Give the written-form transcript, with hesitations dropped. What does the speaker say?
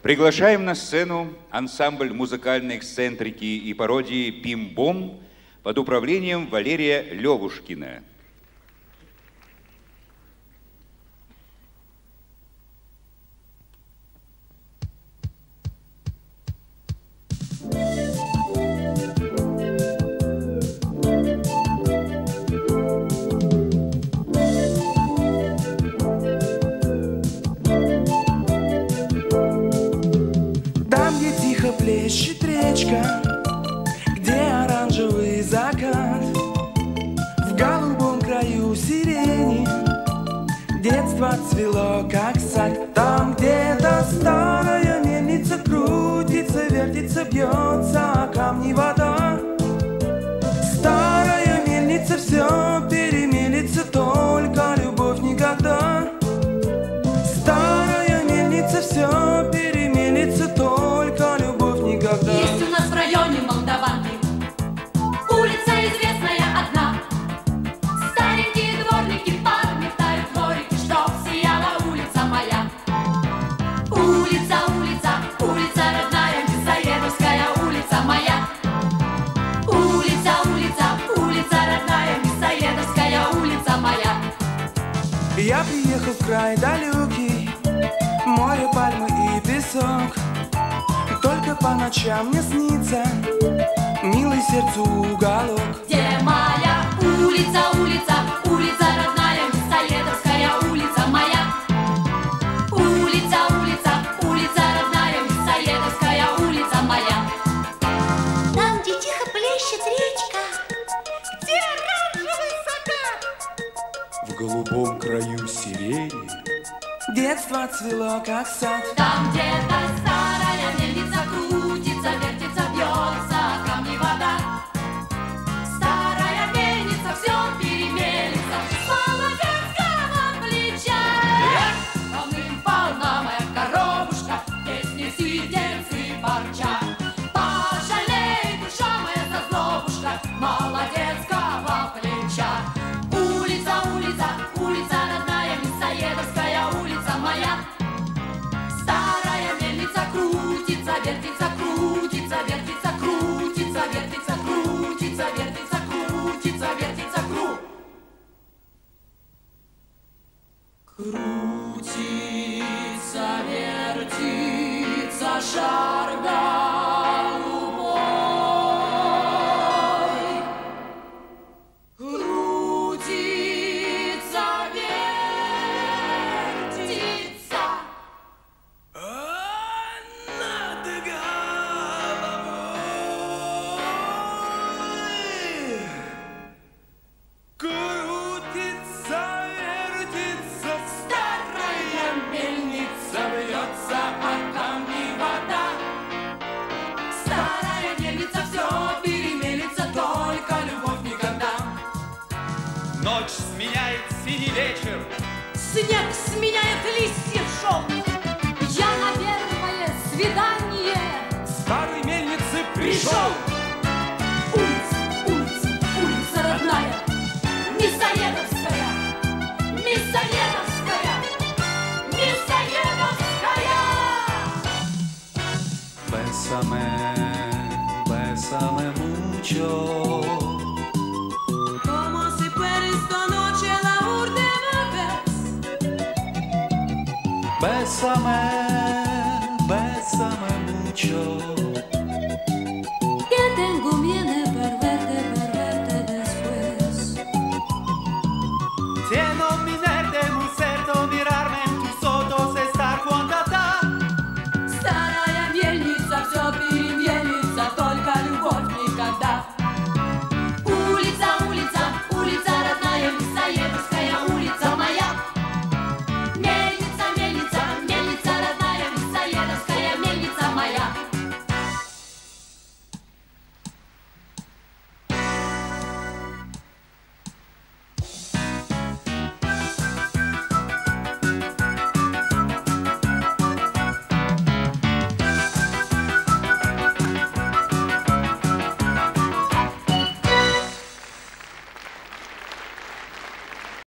Приглашаем на сцену ансамбль музыкальной эксцентрики и пародии «Бим-бом» под управлением Валерия Левушкина. Плещет речка, где оранжевый закат, в голубом краю сирени детство цвело, как сад. Там где-то старая мельница крутится, вертится, бьется о камни вода. Старая мельница все перемелится, только любовь никогда. Старая мельница все перемелится, только любовь никогда. Есть у нас в районе Молдаванки улица известная одна. Старенькие дворники подметают дворики, чтоб сияла улица моя. Улица, улица, улица родная, Мясоедовская улица моя. Улица, улица, улица родная, Мясоедовская улица моя. Я приехал в край далекий, море, пальмы и песок. Только по ночам мне снится милый сердцу уголок. Где моя улица, улица, улица родная, Мясоедовская улица моя. Улица, улица, улица родная, Мясоедовская улица моя. Там, где тихо плещет речка, Где оранжевый закат, В голубом краю сирени детство цвело, как сад. там где-то старая мельница крутится, вертится, бьется о камни вода. Старая мельница все перемелится с молодецкого плеча. Полным-полна моя коровушка, песни сидельцы ворчат. Пожалей, душа моя, зазлобушка, молодецкого плеча. Улица, улица, улица родная, Мясоедовская улица моя. Старая мельница крутится, вертится, крутится, вертится, крутится, вертится, крутится, вертится, крутится, вертится, крутится, вертится шар голубой. Крутится, вертится. Над головой крутится, вертится Старая мельница, бьется о камни вода. Старая мельница все перемелится, только любовь никогда. Ночь сменяет синий вечер, Снег сменяет листья в шелк. Я на первое свидание старой мельницы пришел. Улица, улица, улица родная, Мясоедовская, Мясоедовская, Мясоедовская. Bésame mucho. Como si per esta noche la última vez. Bésame mucho.